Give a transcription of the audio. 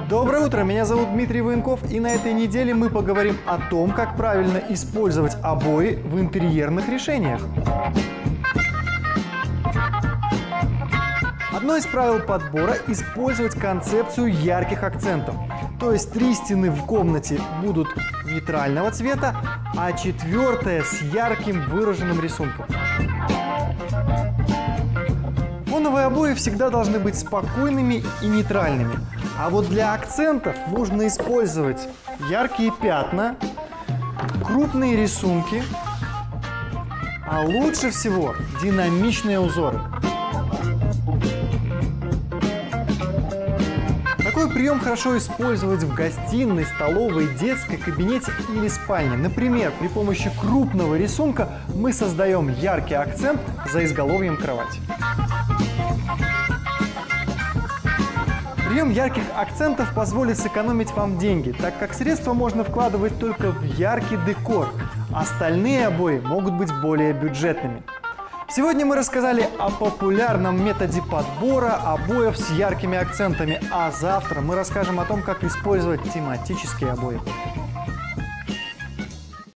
Доброе утро, меня зовут Дмитрий Военков, и на этой неделе мы поговорим о том, как правильно использовать обои в интерьерных решениях. Одно из правил подбора – использовать концепцию ярких акцентов. То есть 3 стены в комнате будут нейтрального цвета, а 4-я с ярким выраженным рисунком. Фоновые обои всегда должны быть спокойными и нейтральными. А вот для акцентов нужно использовать яркие пятна, крупные рисунки, а лучше всего динамичные узоры. Такой прием хорошо использовать в гостиной, столовой, детской, кабинете или спальне. Например, при помощи крупного рисунка мы создаем яркий акцент за изголовьем кровати. Прием ярких акцентов позволит сэкономить вам деньги, так как средства можно вкладывать только в яркий декор. Остальные обои могут быть более бюджетными. Сегодня мы рассказали о популярном методе подбора обоев с яркими акцентами, а завтра мы расскажем о том, как использовать тематические обои.